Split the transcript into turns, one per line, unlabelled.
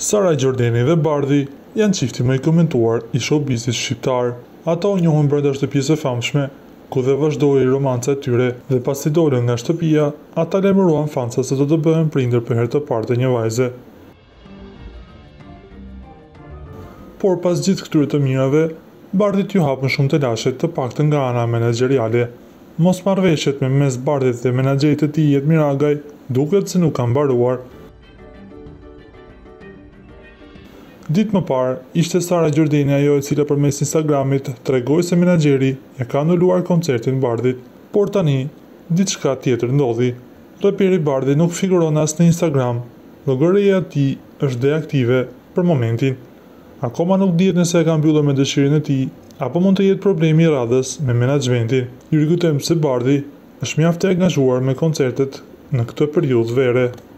Sara Gjordeni dhe Bardhi janë çifti më i komentuar i showbizit shqiptar. Ata u njohën brenda shtëpisë së famshme, ku dhe vazhdoi romanca e tyre dhe pasi dolën nga shtëpia, ata lajmëruan fansat se do të bëhen prindër për herë të parë të një vajze. Por pas gjithë këtyre të mirave, Bardhit ju hapën shumë të lashet, të paktën nga ana menaxheriale. Mosmarrëveshjet mes Bardhit dhe menaxherit të tij Jet Miragaj duket se nuk kanë mbaruar. Ditë më parë, ishte Sara Gjordeni ajo e cila përmes Instagramit tregoi se menaxheri e ka anuluar koncertin Bardhit, por tani diçka tjetër ndodhi. Raperi Bardhi nuk figuron as në Instagram, llogaria e tij është deaktive për momentin. Akoma nuk dihet nëse e ka mbyllur me dëshirën e tij apo mund të jetë problemi i radhës me menaxhmentin. Ju rikujtojmë se Bardhi është mjaft i angazhuar me koncertet në këtë periudhë vere.